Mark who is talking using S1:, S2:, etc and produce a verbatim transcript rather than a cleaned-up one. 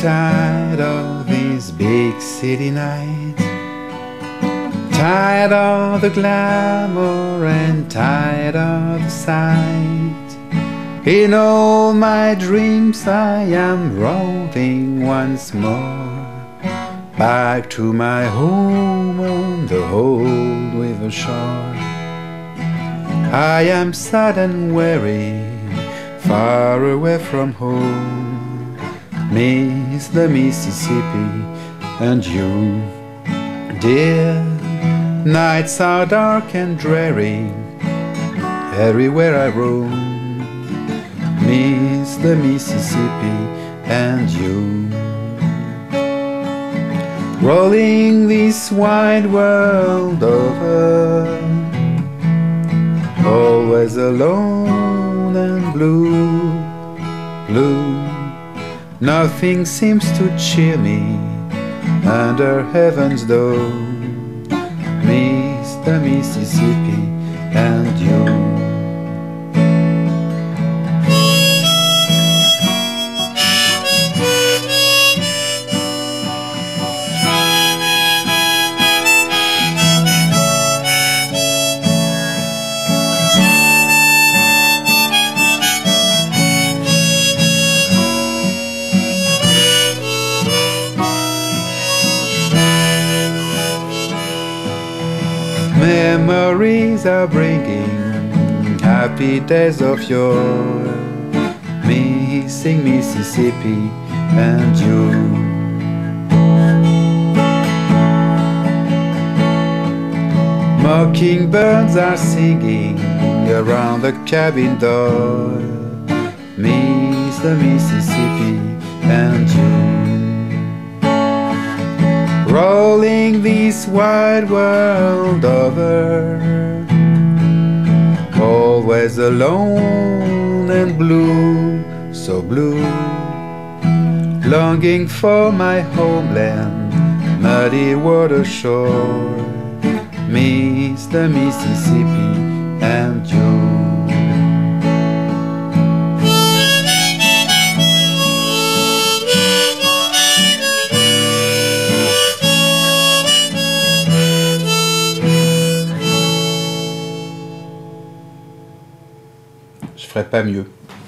S1: tired of this big city night, tired of the glamour and tired of the sight. In all my dreams I am roving once more, back to my home on the old river shore. I am sad and weary, far away from home, miss the Mississippi and you, dear. Nights are dark and dreary, everywhere I roam, miss the Mississippi and you. Rolling this wide world over, always alone and blue, blue. Nothing seems to cheer me under heaven's dome, miss the Mississippi and you. Memories are bringing happy days of yore, missing Mississippi and you. Mockingbirds are singing around the cabin door, miss the Mississippi and you. Rolling this wide world over, always alone and blue, so blue. Longing for my homeland, muddy water shore, miss the Mississippi and you. Je ferai pas mieux.